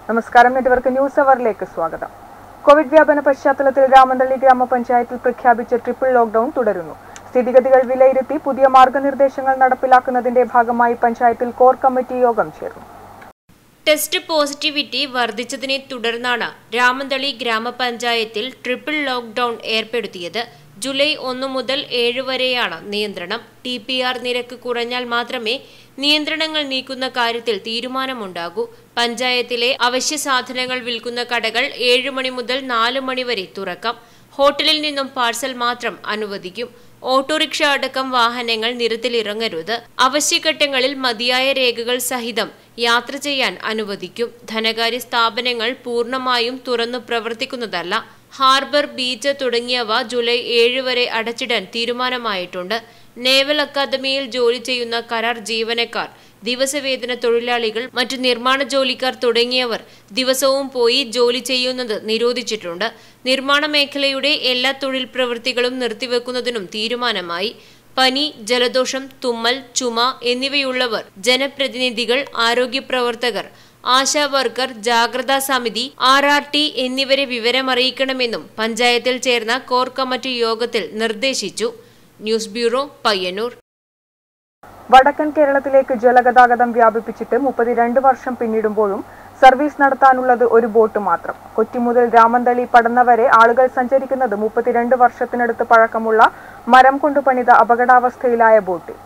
നമസ്കാരം, network news അവറിലേക്ക് സ്വാഗതം. Covid വ്യാപന പശ്ചാത്തലത്തിൽ രാമന്തളി ഗ്രാമപഞ്ചായത്തിൽ പ്രഖ്യാപിച്ച ട്രിപ്പിൾ ലോക്ക്ഡൌൺ തുടരുന്നു. സ്ഥിതിഗതികൾ വിലയിരുത്തി പുതിയ മാർഗനിർദ്ദേശങ്ങൾ നടപ്പിലാക്കുന്നതിന്റെ ഭാഗമായി പഞ്ചായത്തിൽ കോർ കമ്മിറ്റി യോഗം ചേർന്നു. ടെസ്റ്റ് പോസിറ്റിവിറ്റി വർദ്ധിച്ചതിനെ തുടർന്നാണ് രാമന്തളി ഗ്രാമപഞ്ചായത്തിൽ ട്രിപ്പിൾ ലോക്ക്ഡൌൺ ഏർപ്പെടുത്തിയത്. ജൂലൈ 1 മുതൽ 7 വരെയാണ് നിയന്ത്രണം. TPR നിരക്ക് കുറഞ്ഞാൽ മാത്രമേ നിയന്ത്രണങ്ങൾ നീക്കുന്ന കാര്യത്തിൽ തീരുമാനമുണ്ടാകൂ. പഞ്ചായത്തിലെ അവശ്യ സാധനങ്ങൾ വിൽക്കുന്ന കടകൾ 7 മണി മുതൽ 4 മണി വരെ തുറക്കാം. ഹോട്ടലിൽ നിന്നും പാഴ്സൽ മാത്രം അനുവദിക്കും. ഓട്ടോറിക്ഷ അടക്കം വാഹനങ്ങൾ നിരത്തിലിറങ്ങരുത്. അവശ്യഘട്ടങ്ങളിൽ മതിയായ രേഖകൾ സഹിതം യാത്ര ചെയ്യാൻ അനുവദിക്കും. ധനകാര്യ സ്ഥാപനങ്ങൾ പൂർണ്ണമായും തുറന്നു പ്രവർത്തിക്കുന്നതല്ല. ഹാർബർ, ബീച്ച് തുടങ്ങിയവ ജൂലൈ 7 വരെ അടച്ചിടാൻ തീരുമാനമായിട്ടുണ്ട്. നേവൽ അക്കാദമിയിൽ ജോലി ചെയ്യുന്ന കരാർ ജീവനക്കാർ, ദിവസവേതന തൊഴിലാളികൾ, മറ്റു നിർമ്മാണ ജോലിക്കാർ തുടങ്ങിയവർ ദിവസവും പോയി ജോലി ചെയ്യുന്നത് നിരോധിച്ചിട്ടുണ്ട്. നിർമ്മാണ മേഖലയുടെ എല്ലാ തൊഴിൽ പ്രവൃത്തികളും നിർത്തിവെക്കുന്നതിനും തീരുമാനമായി. പനി, ജലദോഷം, തുമ്മൽ, ചുമ എന്നിവയുള്ളവർ, ജനപ്രതിനിധികൾ, ആരോഗ്യ പ്രവർത്തകർ, ആശാ വർക്കർ, ജാഗ്രതാ സമിതി, RRT എന്നിവരെ വിവരമറിയിക്കണമെന്നും പഞ്ചായത്തിൽ ചേർന്ന കോർ കമ്മിറ്റി യോഗത്തിൽ നിർദ്ദേശിച്ചു. News bureau, Payyanur. വടക്കൻ കേരളത്തിലേക്ക് ജലഗതാഗതം വ്യാപിപ്പിച്ചിട്ട് 32 വർഷം പിന്നിടുമ്പോഴും സർവീസ് നടത്താനുള്ളത് ഒരു ബോട്ട് മാത്രം. കൊച്ചി മുതൽ രാമന്തളി പടന്ന വരെ ആളുകൾ സഞ്ചരിക്കുന്നത് 32 വർഷത്തിനടുത്ത് പഴക്കമുള്ള മരം കൊണ്ട് പണിത അപകടാവസ്ഥയിലായ ബോട്ടിൽ.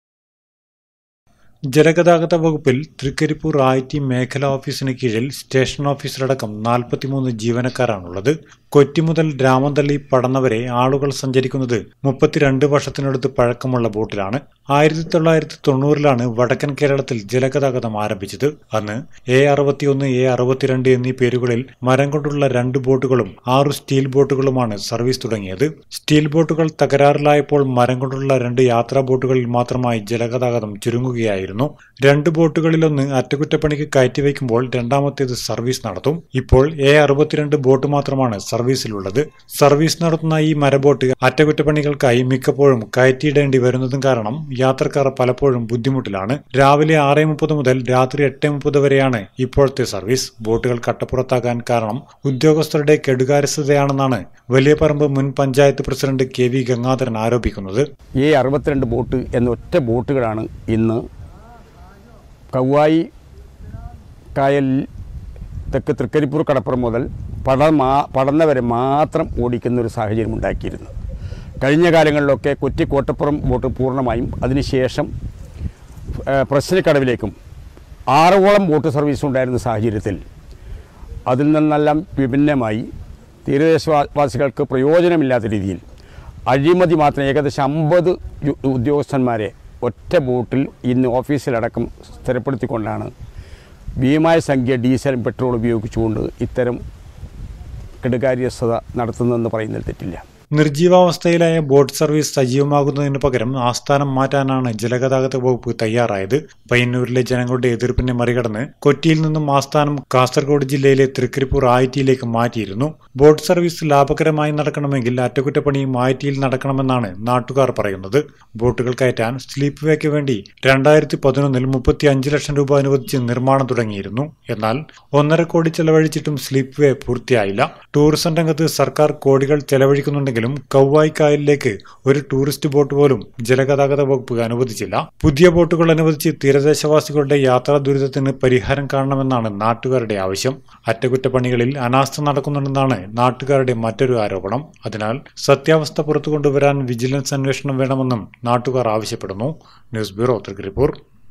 ജലഗതാഗത വകുപ്പിൽ തൃക്കരിപ്പൂർ IT മേഖലാ ഓഫീസിന് കീഴിൽ സ്റ്റേഷൻ ഓഫീസറടക്കം 43 ജീവനക്കാരാണുള്ളത്. കൊച്ചി മുതൽ രാമന്തളി പടന്നവരെ ആളുകൾ സഞ്ചരിക്കുന്നത് 32 വർഷത്തിനടുത്ത് പഴക്കമുള്ള ബോട്ടിലാണ്. 1990-ലാണ് വടക്കൻ കേരളത്തിൽ ജലഗതാഗതം ആരംഭിച്ചത്. അന്ന് A61, A62 എന്നീ പേരുകളിൽ മരം കൊണ്ടുള്ള 2 ബോട്ടുകളും 6 സ്റ്റീൽ ബോട്ടുകളുമാണ് സർവീസ് തുടങ്ങിയത്. സ്റ്റീൽ ബോട്ടുകൾ തകരാറിലായപ്പോൾ മരം കൊണ്ടുള്ള 2 യാത്രാ ബോട്ടുകളിൽ മാത്രമായി ജലഗതാഗതം ചുരുങ്ങുകയായിരുന്നു. 2 ബോട്ടുകളിലൊന്ന് അറ്റകുറ്റപ്പണിക്ക് കയറ്റിവെക്കുമ്പോൾ രണ്ടാമത്തേത് സർവീസ് നടത്തും. ഇപ്പോൾ A62 ബോട്ട് മാത്രമാണ് സർവീസിലുള്ളത്. സർവീസ് നടത്തുന്ന ഈ മരബോട്ട് അറ്റകുറ്റപ്പണികൾക്കായി മിക്കപ്പോഴും കയറ്റിയിടേണ്ടി വരുന്നതും കാരണം യാത്രക്കാർ പലപ്പോഴും ബുദ്ധിമുട്ടിലാണ്. രാവിലെ 6:30 മുതൽ രാത്രി 8:30 വരെയാണ് ഇപ്പോഴത്തെ സർവീസ്. ബോട്ടുകൾ കട്ടപ്പുറത്താകാൻ കാരണം ഉദ്യോഗസ്ഥരുടെ കെടുകാര്യസ്ഥതയാണെന്നാണ് വലിയപറമ്പ് മുൻ പഞ്ചായത്ത് പ്രസിഡന്റ് KV ഗംഗാധരൻ ആരോപിക്കുന്നത്. A62 ബോട്ട് എന്ന ഒറ്റ ബോട്ടുകളാണ് ഇന്ന് കവ്വായി കായൽ തെക്ക് തൃക്കരിപ്പൂർ കടപ്പുറം മുതൽ പടന്നവരെ മാത്രം ഓടിക്കുന്നൊരു സാഹചര്യം ഉണ്ടാക്കിയിരുന്നു. കഴിഞ്ഞ കാലങ്ങളിലൊക്കെ കൊച്ചി കോട്ടപ്പുറം ബോട്ട് പൂർണ്ണമായും, അതിനുശേഷം പ്രശ്നക്കടവിലേക്കും 6ഓളം ബോട്ട് സർവീസ് ഉണ്ടായിരുന്ന സാഹചര്യത്തിൽ അതിൽ നിന്നെല്ലാം വിഭിന്നമായി തീരദേശവാസികൾക്ക് പ്രയോജനമില്ലാത്ത രീതിയിൽ അഴിമതി മാത്രം ഏകദേശം 50 ഉദ്യോഗസ്ഥന്മാരെ ഒറ്റ ബോട്ടിൽ ഇന്ന് ഓഫീസിലടക്കം സ്ഥിരപ്പെടുത്തിക്കൊണ്ടാണ് ഭീമായ സംഖ്യ ഡീസലും പെട്രോൾ ഉപയോഗിച്ചുകൊണ്ട് ഇത്തരം കെടുകാര്യസ്ഥത നടത്തുന്നതെന്ന് പറയുന്നതിൽ തെറ്റില്ല. നിർജീവാവസ്ഥയിലായ ബോട്ട് സർവീസ് സജീവമാകുന്നതിന് പകരം ആസ്ഥാനം മാറ്റാനാണ് ജലഗതാഗത വകുപ്പ് തയ്യാറായത്. പയ്യന്നൂരിലെ ജനങ്ങളുടെ എതിർപ്പിനെ മറികടന്ന് കൊച്ചിയിൽ നിന്നും ആസ്ഥാനം കാസർഗോഡ് ജില്ലയിലെ തൃക്കരിപ്പൂർ ITയിലേക്ക് മാറ്റിയിരുന്നു. ബോട്ട് സർവീസ് ലാഭകരമായി നടക്കണമെങ്കിൽ അറ്റകുറ്റപ്പണിയും ITയിൽ നടക്കണമെന്നാണ് നാട്ടുകാർ പറയുന്നത്. ബോട്ടുകൾ കയറ്റാൻ സ്ലീപ്പ് വേക്ക് വേണ്ടി 2011-ൽ 35 ലക്ഷം രൂപ അനുവദിച്ച് നിർമ്മാണം തുടങ്ങിയിരുന്നു. എന്നാൽ 1.5 കോടി ചെലവഴിച്ചിട്ടും സ്ലീപ്പ് വേ പൂർത്തിയായില്ല. ടൂറിസം രംഗത്ത് സർക്കാർ കോടികൾ ചെലവഴിക്കുന്നുണ്ടെങ്കിലും കവ്വായി കായലിലേക്ക് ഒരു ടൂറിസ്റ്റ് ബോട്ട് പോലും ജലഗതാഗത വകുപ്പ് അനുവദിച്ചില്ല. പുതിയ ബോട്ടുകൾ അനുവദിച്ച് തീരദേശവാസികളുടെ യാത്രാ ദുരിതത്തിന് പരിഹാരം കാണണമെന്നാണ് നാട്ടുകാരുടെ ആവശ്യം. അറ്റകുറ്റപ്പണികളിൽ അനാസ്ഥ നടക്കുന്നുണ്ടെന്നാണ് നാട്ടുകാരുടെ മറ്റൊരു ആരോപണം. അതിനാൽ സത്യാവസ്ഥ പുറത്തു കൊണ്ടുവരാൻ വിജിലൻസ് അന്വേഷണം വേണമെന്നും നാട്ടുകാർ ആവശ്യപ്പെടുന്നു. News bureau, Thrikaripur.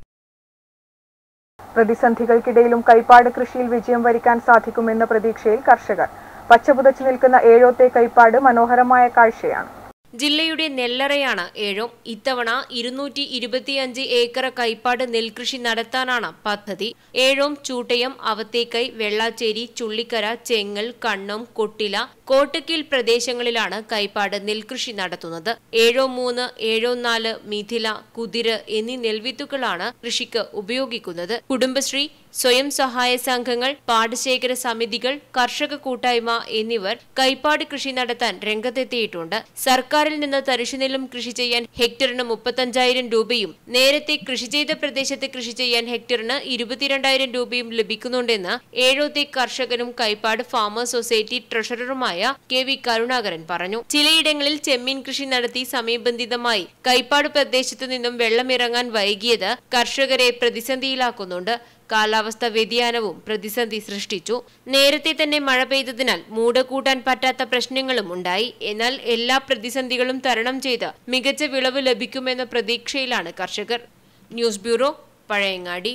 പ്രതിസന്ധികൾക്കിടയിലും കൈപ്പാട് കൃഷിയിൽ വിജയം വരിക്കാൻ സാധിക്കുമെന്ന പ്രതീക്ഷയിൽ കർഷകർ. പച്ചപുതച്ചു നിൽക്കുന്ന ഏഴോത്തെ കൈപ്പാട് മനോഹരമായ കാഴ്ചയാണ്. ജില്ലയുടെ നെല്ലറയാണ് ഏഴോം. ഇത്തവണ 225 ഏക്കർ കൈപ്പാട് നെൽകൃഷി നടത്താനാണ് പദ്ധതി. ഏഴോം, ചൂട്ടയം, അവത്തേക്കൈ, വെള്ളാച്ചേരി, ചുള്ളിക്കര, ചെങ്ങൽ, കണ്ണം, കൊട്ടില, കോട്ടക്കീൽ പ്രദേശങ്ങളിലാണ് കൈപ്പാട് നെൽകൃഷി നടത്തുന്നത്. 7-3, 7-4, മിഥില, കുതിര് എന്നീ നെൽവിത്തുകളാണ് കൃഷിക്ക് ഉപയോഗിക്കുന്നത്. കുടുംബശ്രീ, സ്വയം സഹായ സംഘങ്ങൾ, പാടശേഖര സമിതികൾ, കർഷക കൂട്ടായ്മ എന്നിവർ കൈപ്പാട് കൃഷി നടത്താൻ രംഗത്തെത്തിയിട്ടുണ്ട്. സർക്കാരിൽ നിന്ന് തരിശുനിലം കൃഷി ചെയ്യാൻ ഹെക്ടറിന് 35,000 രൂപയും നേരത്തെ കൃഷി ചെയ്ത പ്രദേശത്ത് കൃഷി ചെയ്യാൻ ഹെക്ടറിന് 22,000 രൂപയും ലഭിക്കുന്നുണ്ടെന്ന് ഏഴോത്തെ കർഷകനും കൈപ്പാട് ഫാമേഴ്സ് സൊസൈറ്റി ട്രഷററുമായ കെ വി കരുണാകരൻ പറഞ്ഞു. ചിലയിടങ്ങളിൽ ചെമ്മീൻ കൃഷി നടത്തി സമയബന്ധിതമായി കൈപ്പാട് പ്രദേശത്തു നിന്നും വെള്ളമിറങ്ങാൻ വൈകിയത് കർഷകരെ പ്രതിസന്ധിയിലാക്കുന്നുണ്ട്. കാലാവസ്ഥാ വ്യതിയാനവും പ്രതിസന്ധി സൃഷ്ടിച്ചു. നേരത്തെ തന്നെ മഴ പെയ്തതിനാൽ മൂട് കൂട്ടാൻ പറ്റാത്ത പ്രശ്നങ്ങളും ഉണ്ടായി. എന്നാൽ എല്ലാ പ്രതിസന്ധികളും തരണം ചെയ്ത് മികച്ച വിളവ് ലഭിക്കുമെന്ന പ്രതീക്ഷയിലാണ് കർഷകർ. News bureau, Pazhayangadi.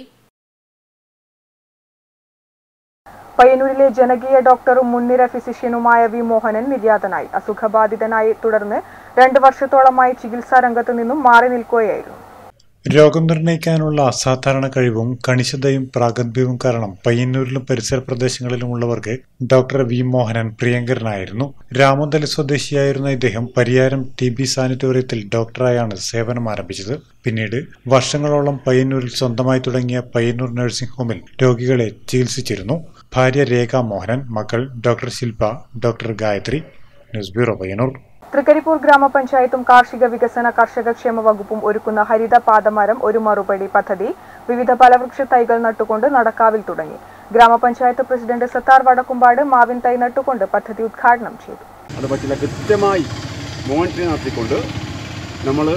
പയ്യന്നൂരിലെ ജനകീയ ഡോക്ടറും മുൻനിര ഫിസിഷ്യനുമായ വി മോഹനൻ നിര്യാതനായി. അസുഖബാധിതനായി തുടർന്ന് 2 വർഷത്തോളമായി ചികിത്സാ രംഗത്തു നിന്നും മാറി നിൽക്കുകയായിരുന്നു. രോഗം നിർണ്ണയിക്കാനുള്ള അസാധാരണ കഴിവും കണിശതയും പ്രാഗൽഭ്യവും കാരണം പയ്യന്നൂരിലും പരിസര പ്രദേശങ്ങളിലുമുള്ളവർക്ക് ഡോക്ടർ വി മോഹനൻ പ്രിയങ്കരനായിരുന്നു. രാമന്തലി സ്വദേശിയായിരുന്ന ഇദ്ദേഹം പരിയാരം TB സാനിറ്റോറിയത്തിൽ ഡോക്ടറായാണ് സേവനം ആരംഭിച്ചത്. പിന്നീട് വർഷങ്ങളോളം പയ്യന്നൂരിൽ സ്വന്തമായി തുടങ്ങിയ പയ്യന്നൂർ നഴ്സിംഗ് ഹോമിൽ രോഗികളെ ചികിത്സിച്ചിരുന്നു. ഭാര്യ രേഖ മോഹനൻ, മക്കൾ doctor Shilpa, doctor Gayathri. News bureau, Payyanur. Thrikaripur ഗ്രാമപഞ്ചായത്തും കാർഷിക വികസന കർഷകക്ഷേമ വകുപ്പും ഒരുക്കുന്ന ഹരിത പാദമരം ഒരു മറുപടി പദ്ധതി വിവിധ ഫലവൃക്ഷ തൈകൾ നട്ടുകൊണ്ട് നടക്കാവിൽ തുടങ്ങി. ഗ്രാമപഞ്ചായത്ത് പ്രസിഡന്റ് സത്താർ വടക്കുംപാട് മാവിൻ തൈ നട്ടുകൊണ്ട് പദ്ധതി ഉദ്ഘാടനം ചെയ്തു. അതുപറ്റില്ല കൃത്യമായി മോണിറ്ററിംഗ് നടത്തിക്കൊണ്ട് നമ്മൾ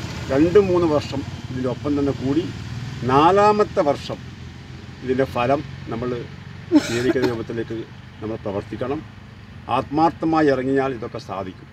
2-3 വർഷം ഇതിനൊപ്പം തന്നെ കൂടി 4ാമത്തെ വർഷം ഇതിൻ്റെ ഫലം നമ്മൾ സ്വീകരിക്കുന്ന രൂപത്തിലേക്ക് നമ്മൾ പ്രവർത്തിക്കണം. ആത്മാർത്ഥമായി ഇറങ്ങിയാൽ ഇതൊക്കെ സാധിക്കും.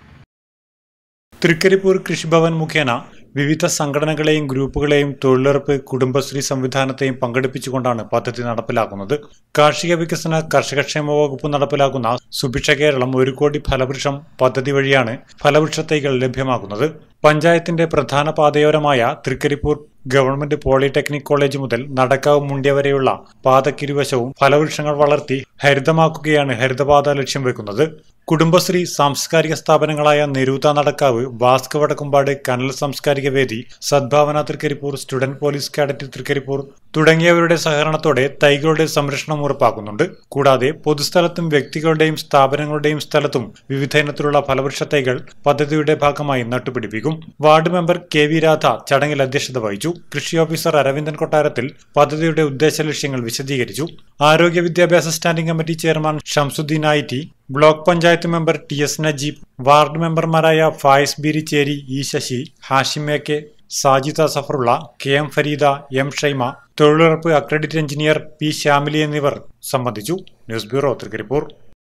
തൃക്കരിപ്പൂർ കൃഷിഭവൻ മുഖേന വിവിധ സംഘടനകളെയും ഗ്രൂപ്പുകളെയും തൊഴിലുറപ്പ്, കുടുംബശ്രീ സംവിധാനത്തെയും പങ്കെടുപ്പിച്ചുകൊണ്ടാണ് പദ്ധതി നടപ്പിലാക്കുന്നത്. കാർഷിക വികസന കർഷകക്ഷേമ വകുപ്പ് നടപ്പിലാക്കുന്ന സുഭിക്ഷ കേരളം 1 കോടി ഫലവൃക്ഷം പദ്ധതി വഴിയാണ് ഫലവൃക്ഷ തൈകൾ ലഭ്യമാക്കുന്നത്. പഞ്ചായത്തിന്റെ പ്രധാന പാതയോരമായ തൃക്കരിപ്പൂർ ഗവൺമെന്റ് പോളിടെക്നിക് കോളേജ് മുതൽ നടക്കാവ് മുണ്ടിയ വരെയുള്ള പാതക്കിരുവശവും ഫലവൃക്ഷങ്ങൾ വളർത്തി ഹരിതമാക്കുകയാണ് ഹരിതപാത ലക്ഷ്യം വെക്കുന്നത്. കുടുംബശ്രീ, സാംസ്കാരിക സ്ഥാപനങ്ങളായ നെരൂത നടക്കാവ്, വാസ്ക് വടക്കുംപാട്, കനൽ സാംസ്കാരിക വേദി, Sadbhavana Thrikaripur, student police cadet Thrikaripur തുടങ്ങിയവരുടെ സഹകരണത്തോടെ തൈകളുടെ സംരക്ഷണം ഉറപ്പാക്കുന്നുണ്ട്. കൂടാതെ പൊതുസ്ഥലത്തും വ്യക്തികളുടെയും സ്ഥാപനങ്ങളുടെയും സ്ഥലത്തും വിവിധ ഇനത്തിലുള്ള ഫലവൃക്ഷ തൈകൾ പദ്ധതിയുടെ ഭാഗമായി നട്ടുപിടിപ്പിക്കും. വാർഡ് മെമ്പർ KV രാധ ചടങ്ങിൽ അധ്യക്ഷത വഹിച്ചു. കൃഷി ഓഫീസർ അരവിന്ദൻ കൊട്ടാരത്തിൽ പദ്ധതിയുടെ ഉദ്ദേശ ലക്ഷ്യങ്ങൾ വിശദീകരിച്ചു. ആരോഗ്യ വിദ്യാഭ്യാസ standing committee chairman Shamsuddin IT, block panchayat member TS Najeeb, ward മെമ്പർമാരായ Fayis Beerichery, E Sasi, Hashim AK, Sajida Safarulla, KM Farida, M Shaima, തൊഴിലുറപ്പ് അക്രഡിറ്റ് എഞ്ചിനീയർ P ശ്യാമിലി എന്നിവർ സംബന്ധിച്ചു. News bureau, Thrikaripur.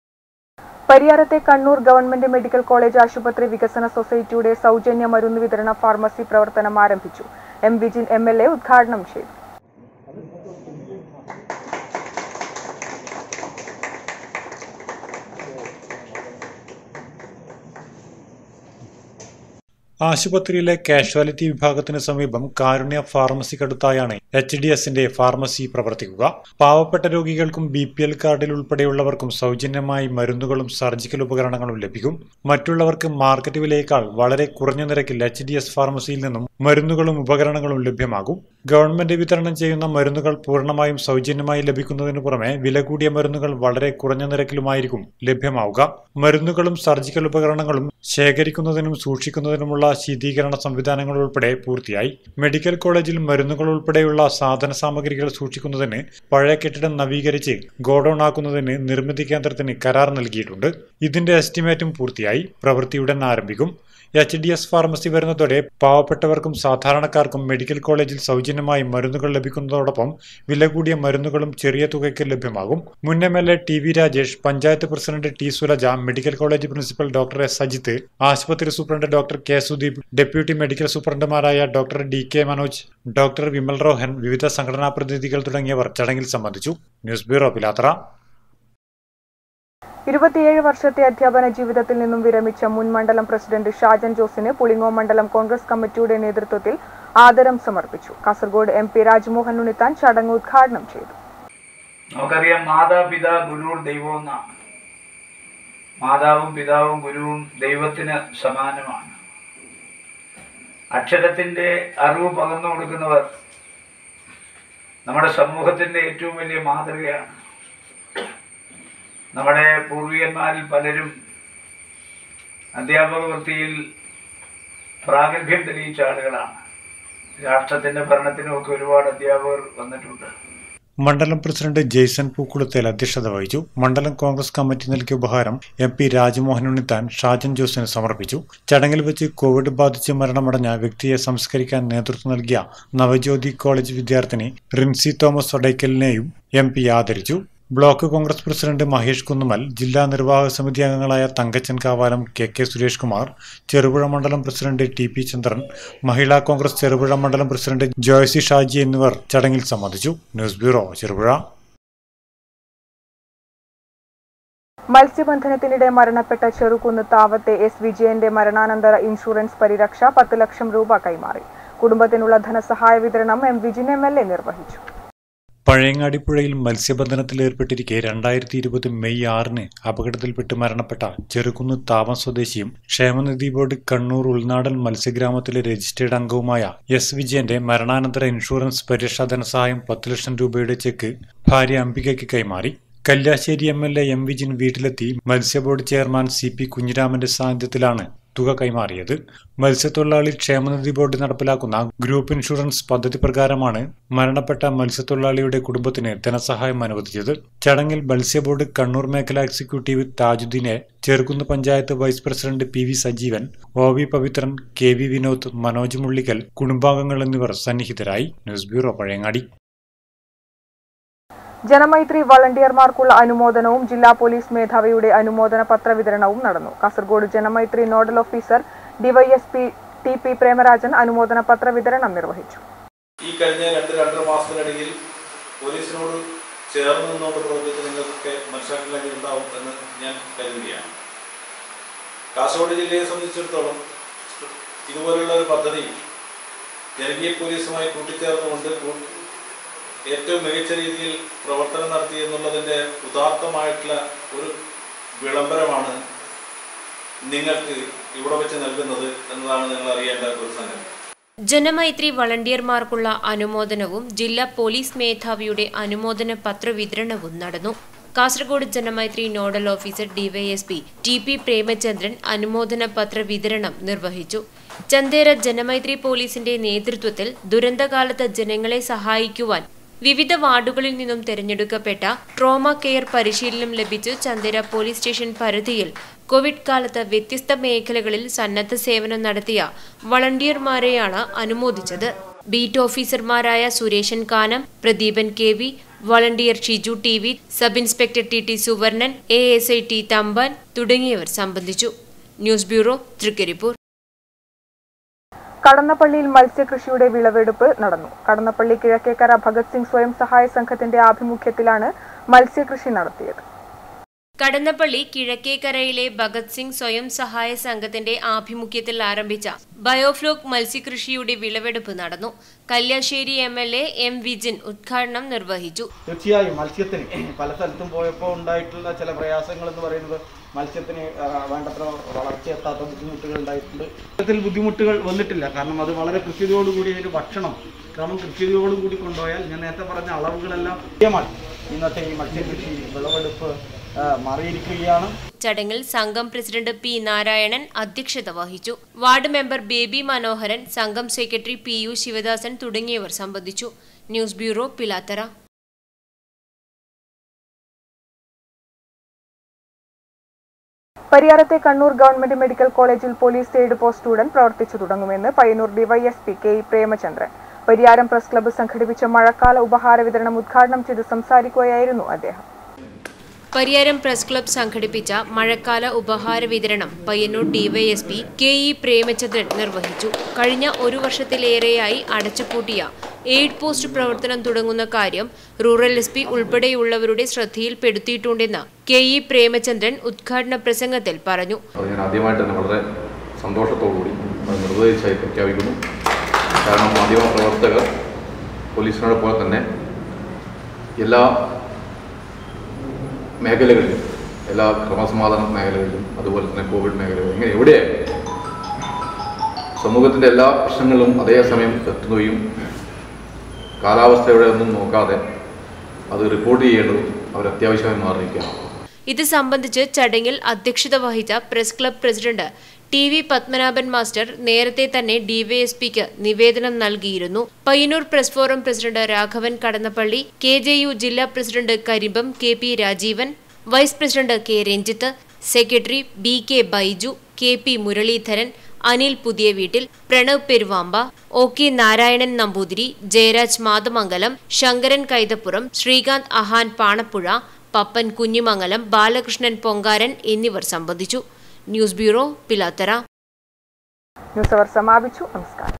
പരിയാരത്തെ കണ്ണൂർ ഗവൺമെന്റ് മെഡിക്കൽ കോളേജ് ആശുപത്രി വികസന സൊസൈറ്റിയുടെ സൗജന്യ മരുന്ന് വിതരണ ഫാർമസി പ്രവർത്തനം ആരംഭിച്ചു. M വിജിൻ MLA ഉദ്ഘാടനം ചെയ്തു. ആശുപത്രിയിലെ കാഷ്വാലിറ്റി വിഭാഗത്തിന് സമീപം കാരുണ്യ ഫാർമസിക്കടുത്തായാണ് HDSന്റെ ഫാർമസി പ്രവർത്തിക്കുക. പാവപ്പെട്ട രോഗികൾക്കും BPL കാർഡിൽ ഉൾപ്പെടെയുള്ളവർക്കും സൗജന്യമായി മരുന്നുകളും സർജിക്കൽ ഉപകരണങ്ങളും ലഭിക്കും. മറ്റുള്ളവർക്ക് മാർക്കറ്റ് വിലയേക്കാൾ വളരെ കുറഞ്ഞ നിരക്കിൽ HDS ഫാർമസിയിൽ നിന്നും മരുന്നുകളും ഉപകരണങ്ങളും ലഭ്യമാകും. ഗവൺമെന്റ് വിതരണം ചെയ്യുന്ന മരുന്നുകൾ പൂർണ്ണമായും സൗജന്യമായി ലഭിക്കുന്നതിനു പുറമെ വില കൂടിയ മരുന്നുകൾ വളരെ കുറഞ്ഞ നിരക്കിലുമായിരിക്കും ലഭ്യമാവുക. മരുന്നുകളും സർജിക്കൽ ഉപകരണങ്ങളും ശേഖരിക്കുന്നതിനും സൂക്ഷിക്കുന്നതിനുമുള്ള ശീതീകരണ സംവിധാനങ്ങൾ ഉൾപ്പെടെ പൂർത്തിയായി. മെഡിക്കൽ കോളേജിൽ മരുന്നുകൾ ഉൾപ്പെടെയുള്ള സാധന സാമഗ്രികൾ സൂക്ഷിക്കുന്നതിന് പഴയ കെട്ടിടം നവീകരിച്ച് ഗോഡൌൺ ആക്കുന്നതിന് നിർമ്മിതി കേന്ദ്രത്തിന് കരാർ നൽകിയിട്ടുണ്ട്. ഇതിന്റെ എസ്റ്റിമേറ്റും പൂർത്തിയായി. പ്രവൃത്തി ഉടൻ ആരംഭിക്കും. HDS ഫാർമസി വരുന്നതോടെ പാവപ്പെട്ടവർക്കും സാധാരണക്കാർക്കും മെഡിക്കൽ കോളേജിൽ സൗജന്യമായി മരുന്നുകൾ ലഭിക്കുന്നതോടൊപ്പം വില കൂടിയ മരുന്നുകളും ചെറിയ തുകയ്ക്ക് ലഭ്യമാകും. മുൻ MLA TV Rajesh, panchayat president T Sulaja, medical college principal doctor S Ajith, ആശുപത്രി superintendent doctor K Sudeep, deputy medical സൂപ്രണ്ടുമാരായ doctor DK Manoj, doctor Vimal Rohan, വിവിധ സംഘടനാ പ്രതിനിധികൾ തുടങ്ങിയവർ ചടങ്ങിൽ സംബന്ധിച്ചു. News bureau, Pilathara. 27 വർഷത്തെ അധ്യാപന ജീവിതത്തിൽ നിന്നും വിരമിച്ച മുൻ മണ്ഡലം പ്രസിഡന്റ് ഷാജൻ ജോസിന് പുളിങ്ങോ മണ്ഡലം കോൺഗ്രസ് കമ്മിറ്റിയുടെ നേതൃത്വത്തിൽ ആദരം സമർപ്പിച്ചു. കാസർഗോഡ് MP രാജ്മോഹൻ ഉണ്ണിത്താൻ ചടങ്ങ് ഉദ്ഘാടനം ചെയ്തു. നമുക്കറിയാം, മാതാപിതാ ഗുരു ദൈവം എന്നാണ്. മാതാവും പിതാവും ഗുരുവും ദൈവത്തിന് സമാനമാണ്. അക്ഷരത്തിന്റെ അറിവ് പകർന്നു കൊടുക്കുന്നവർ നമ്മുടെ സമൂഹത്തിൻ്റെ ഏറ്റവും വലിയ മാതൃകയാണ്. നമ്മുടെ പൂർവികന്മാരിൽ പലരും അധ്യാപക വൃത്തിയിൽ പ്രാഗൽഭ്യം തെളിയിച്ച ആളുകളാണ്. രാഷ്ട്രത്തിൻ്റെ ഭരണത്തിനുമൊക്കെ ഒരുപാട് അധ്യാപകർ വന്നിട്ടുണ്ട്. മണ്ഡലം പ്രസിഡന്റ് ജെയ്സൺ പൂക്കുളത്തേൽ അധ്യക്ഷത വഹിച്ചു. മണ്ഡലം കോൺഗ്രസ് കമ്മിറ്റി നൽകിയ ഉപഹാരം MP രാജ്മോഹൻ ഉണ്ണിത്താൻ ഷാജൻ ജോസിന് സമർപ്പിച്ചു. ചടങ്ങിൽ വെച്ച് കോവിഡ് ബാധിച്ച് മരണമടഞ്ഞ വ്യക്തിയെ സംസ്കരിക്കാൻ നേതൃത്വം നൽകിയ നവജ്യോതി കോളേജ് വിദ്യാർത്ഥിനി റിൻസി തോമസ് ഒടയ്ക്കലിനെയും MP ആദരിച്ചു. ബ്ലോക്ക് കോൺഗ്രസ് പ്രസിഡന്റ് മഹേഷ് കുന്നുമൽ, ജില്ലാ നിർവാഹക സമിതി അംഗങ്ങളായ തങ്കച്ചൻ കാവാലം, KK സുരേഷ് കുമാർ, ചെറുപുഴ മണ്ഡലം പ്രസിഡന്റ് TP ചന്ദ്രൻ, മഹിളാ കോൺഗ്രസ് ചെറുപുഴ മണ്ഡലം പ്രസിഡന്റ് ജോയ്സി ഷാജി എന്നിവർ ചടങ്ങിൽ സംബന്ധിച്ചു. News bureau, Cherupuzha. മത്സ്യബന്ധനത്തിനിടെ മരണപ്പെട്ട ചെറുകുന്ന് താവത്തെ S. വിജയന്റെ മരണാനന്തര ഇൻഷുറൻസ് പരിരക്ഷ 10 ലക്ഷം രൂപ കൈമാറി. കുടുംബത്തിനുള്ള ധനസഹായ വിതരണം M. വിജിൻ MLA നിർവഹിച്ചു. പഴയങ്ങാടിപ്പുഴയിൽ മത്സ്യബന്ധനത്തിലേർപ്പെട്ടിരിക്കെ 2020 മെയ് 6-ന് അപകടത്തിൽപ്പെട്ട് മരണപ്പെട്ട ചെറുകുന്ന് താവം സ്വദേശിയും ക്ഷേമനിധി ബോർഡ് കണ്ണൂർ ഉൾനാടൻ മത്സ്യഗ്രാമത്തിലെ രജിസ്റ്റേർഡ് അംഗവുമായ S. വിജയന്റെ മരണാനന്തര ഇൻഷുറൻസ് പരിരക്ഷാ ധനസഹായം 10 ലക്ഷം രൂപയുടെ ചെക്ക് ഭാര്യ അംബികയ്ക്ക് കൈമാറി. Kalliasseri MLA M. വിജിൻ വീട്ടിലെത്തി മത്സ്യബോർഡ് ചെയർമാൻ CP കുഞ്ഞിരാമന്റെ സാന്നിധ്യത്തിലാണ് തുക കൈമാറിയത്. മത്സ്യത്തൊഴിലാളി ക്ഷേമനിധി ബോർഡ് നടപ്പിലാക്കുന്ന ഗ്രൂപ്പ് ഇൻഷുറൻസ് പദ്ധതി പ്രകാരമാണ് മരണപ്പെട്ട മത്സ്യത്തൊഴിലാളിയുടെ കുടുംബത്തിന് ധനസഹായം അനുവദിച്ചത്. ചടങ്ങിൽ മത്സ്യബോർഡ് കണ്ണൂർ മേഖലാ എക്സിക്യൂട്ടീവ് താജുദ്ദീനെ, Cherukunnu panchayat vice president PV Sajeevan, OV Pavithran, KV Vinod, Manoj Mullikkal, കുടുംബാംഗങ്ങൾ എന്നിവർ സന്നിഹിതരായി. News bureau, Pazhayangadi. ജനമൈത്രി വളണ്ടിയർമാർക്കുള്ള അനുമോദനവും ജില്ലാ പോലീസ് മേധാവിയുടെ അനുമോദന പത്ര വിതരണവും നടന്നു. Kasaragod Janamaithri nodal officer DYSP TP Premarajan അനുമോദന പത്ര വിതരണം നിർവഹിച്ചു. ഈ കഴിഞ്ഞ 2-2.5 മാസത്തിനിടയിൽ പോലീസിനോട് ചേർന്ന് നിന്നുകൊണ്ട് പ്രവർത്തിച്ച് നിങ്ങൾക്കൊക്കെ മനസ്സിലാക്കിയിട്ടുണ്ടാവും എന്ന് ഞാൻ കരുതുകയാണ്. കാസർഗോഡ് ജില്ലയെ സംബന്ധിച്ചിടത്തോളം ഇതുപോലുള്ള ഒരു പദ്ധതി ജനകീയ പോലീസുമായി കൂട്ടിച്ചേർന്നുകൊണ്ട് ഏറ്റവും മികച്ച രീതിയിൽ പ്രവർത്തനം നടത്തി എന്നുള്ളതിൻ്റെ ഉദാത്തമായിട്ടുള്ള ഒരു വിളംബരമാണ് നിങ്ങൾക്ക് ഇവിടെ വെച്ച് നൽകുന്നത് എന്നതാണ് നിങ്ങൾ അറിയേണ്ട ഒരു സംഗതി. ജനമൈത്രി വളണ്ടിയർമാർക്കുള്ള അനുമോദനവും ജില്ലാ പോലീസ് മേധാവിയുടെ അനുമോദന പത്ര വിതരണവും നടന്നു. Kasaragod Janamaithri nodal officer DYSP TP Premachandran അനുമോദന പത്ര വിതരണം നിർവഹിച്ചു. ചന്ദേര ജനമൈത്രി പോലീസിന്റെ നേതൃത്വത്തിൽ ദുരന്തകാലത്ത് ജനങ്ങളെ സഹായിക്കുവാൻ വിവിധ വാർഡുകളിൽ നിന്നും തെരഞ്ഞെടുക്കപ്പെട്ട ട്രോമ കെയർ പരിശീലനം ലഭിച്ചു ചന്ദേര പോലീസ് സ്റ്റേഷൻ പരിധിയിൽ കോവിഡ് കാലത്ത് വ്യത്യസ്ത മേഖലകളിൽ സന്നദ്ധ സേവനം നടത്തിയ വളണ്ടിയർമാരെയാണ് അനുമോദിച്ചത്. ബീറ്റ് ഓഫീസർമാരായ Sureshan Kanam, Pradeepan KV, volunteer Shiju TV, sub inspector TT Suvarnan, ASI T Thampan തുടങ്ങിയവർ സംബന്ധിച്ചു. News bureau, Thrikaripur. കടന്നപ്പള്ളിയിൽ മത്സ്യകൃഷിയുടെ വിളവെടുപ്പ് നടന്നു. കടന്നപ്പള്ളി കിഴക്കേക്കര ഭഗത് സിംഗ് സ്വയം സഹായ സംഘത്തിന്റെ ആഭിമുഖ്യത്തിലാണ് മത്സ്യകൃഷി നടത്തിയത്. കടന്നപ്പള്ളി കിഴക്കേക്കരയിലെ ഭഗത് സിംഗ് സ്വയം സഹായ സംഘത്തിന്റെ ആഭിമുഖ്യത്തിൽ ആരംഭിച്ച ബയോഫ്ലോക്ക് മത്സ്യകൃഷിയുടെ വിളവെടുപ്പ് നടന്നു. Kalliasseri MLA M. വിജിൻ ഉദ്ഘാടനം നിർവഹിച്ചു. തീർച്ചയായും മത്സ്യത്തിന് പല സ്ഥലത്തും പോയപ്പോൾ ഉണ്ടായിട്ടുള്ള ചില പ്രയാസങ്ങൾ എന്ന് പറയുന്നത് മത്സ്യത്തിന് വേണ്ടത്ര വളർച്ചയെത്താത്ത ബുദ്ധിമുട്ടുകൾ ഉണ്ടായിട്ടുണ്ട്. ഇത്തരത്തിൽ ബുദ്ധിമുട്ടുകൾ വന്നിട്ടില്ല. കാരണം അത് വളരെ കൃത്യതയോടുകൂടി ഒരു ഭക്ഷണം ക്രമം കൃത്യതയോടുകൂടി കൊണ്ടുപോയാൽ ഞാൻ നേരത്തെ പറഞ്ഞ അളവുകളെല്ലാം കൃത്യമായി ഇന്നത്തെ ഈ മത്സ്യകൃഷി വിളവെടുപ്പ് മാറിയിരിക്കുകയാണ്. ചടങ്ങിൽ സംഘം പ്രസിഡന്റ് P. നാരായണൻ അധ്യക്ഷത വഹിച്ചു. വാർഡ് മെമ്പർ ബേബി മനോഹരൻ, സംഘം സെക്രട്ടറി PU ശിവദാസൻ തുടങ്ങിയവർ സംബന്ധിച്ചു. News bureau, Pilathara. പരിയാരത്തെ കണ്ണൂർ ഗവൺമെന്റ് മെഡിക്കൽ കോളേജിൽ പോലീസ് എയ്ഡ് പോസ്റ്റ് സ്റ്റുഡന്റ് പ്രവർത്തിച്ചു തുടങ്ങുമെന്ന് Payyanur DYSP KE Premachandran. Pariyaram press club സംഘടിപ്പിച്ച മഴക്കാല ഉപഹാര വിതരണം ഉദ്ഘാടനം ചെയ്ത് സംസാരിക്കുകയായിരുന്നു അദ്ദേഹം. പരിയാരം പ്രസ് ക്ലബ്ബ് സംഘടിപ്പിച്ച മഴക്കാല ഉപഹാര വിതരണം പയ്യന്നൂർ DYSP KE പ്രേമചന്ദ്രൻ നിർവഹിച്ചു. കഴിഞ്ഞ 1 വർഷത്തിലേറെയായി അടച്ചുപൂട്ടിയ എയ്ഡ് പോസ്റ്റ് പ്രവർത്തനം തുടങ്ങുന്ന കാര്യം റൂറൽ SP ഉൾപ്പെടെയുള്ളവരുടെ ശ്രദ്ധയിൽപ്പെടുത്തിയിട്ടുണ്ടെന്ന് KE പ്രേമചന്ദ്രൻ ഉദ്ഘാടന പ്രസംഗത്തിൽ പറഞ്ഞു. ഞാൻ ആദ്യമായിട്ട് തന്നെ വളരെ സന്തോഷത്തോടുകൂടി നിർദ്ദേശിച്ചായി പ്രഖ്യാപിക്കുന്നു. കാരണം മാധ്യമ പ്രവർത്തകർ പോലീസിനോട് പോലെ തന്നെ എല്ലാ മേഖലകളിലും, എല്ലാ ക്രമസമാധാന മേഖലകളിലും, അതുപോലെ തന്നെ കോവിഡ് മേഖലകളിലും, എവിടെയായാലും സമൂഹത്തിൻ്റെ എല്ലാ പ്രശ്നങ്ങളും അതേസമയം എത്തുകയും കാലാവസ്ഥയുടെ ഒന്നും നോക്കാതെ അത് റിപ്പോർട്ട് ചെയ്യേണ്ടതും അവർ അത്യാവശ്യമായി മാറിയിരിക്കുകയാണ്. ഇത് സംബന്ധിച്ച് ചടങ്ങിൽ അധ്യക്ഷത വഹിച്ച press club president TV Padmanabhan master നേരത്തെ തന്നെ ഡിവൈഎസ്പിക്ക് നിവേദനം നൽകിയിരുന്നു. Payyanur press forum president Raghavan Kadannappally, KJU ജില്ലാ president Karimbam KP Rajeevan, vice president K Ranjith, secretary BK Baiju, KP Muraleedharan, Anil പുതിയ വീട്ടിൽ, പ്രണവ് പെരുവാമ്പ, OK നാരായണൻ നമ്പൂതിരി, ജയരാജ് മാതമംഗലം, ശങ്കരൻ കൈതപ്പുറം, ശ്രീകാന്ത് അഹാൻ പാണപ്പുഴ, പപ്പൻ കുഞ്ഞിമംഗലം, ബാലകൃഷ്ണൻ പൊങ്കാരൻ എന്നിവർ സംബന്ധിച്ചു. News bureau, Pilathara. News hour സമാപിച്ചു. നമസ്കാരം.